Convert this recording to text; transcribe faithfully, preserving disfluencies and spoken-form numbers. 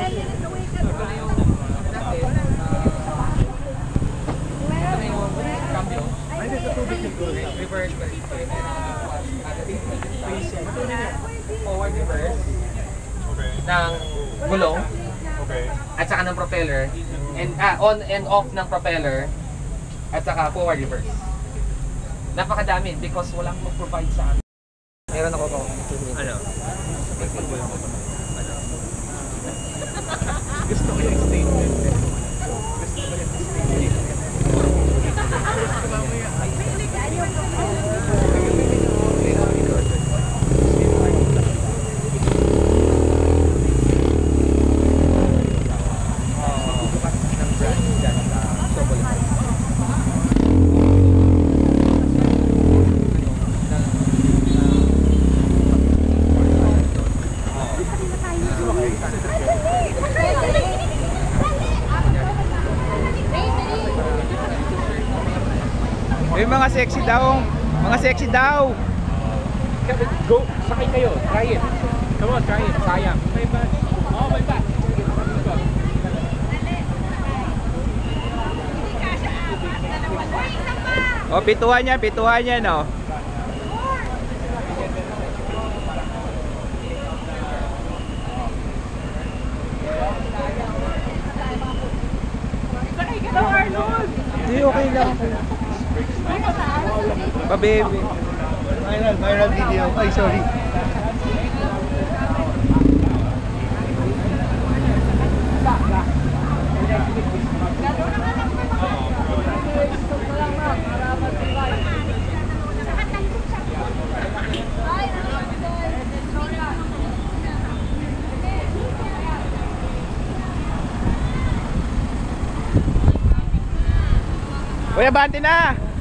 Reverse forward reverse ng gulong at saka ng propeller and ah, on and off ng propeller at saka forward reverse. Napakadami because walang mag-provide sa amin. Meron ako ko. Ano? Gusto ko yung statement. Gusto ko yung statement. Yung mga sexy daw, mga sexy daw. Go, sakay kayo, try it. Come on, try it, sayang. May ba? Oo, may ba? O, pituhan yan, pituhan yan, o. Sakay ka daw, Arnold! Hindi, okay lang ako. Pa-baby. Viral, viral video. Ay, sorry. Kuya, bante na!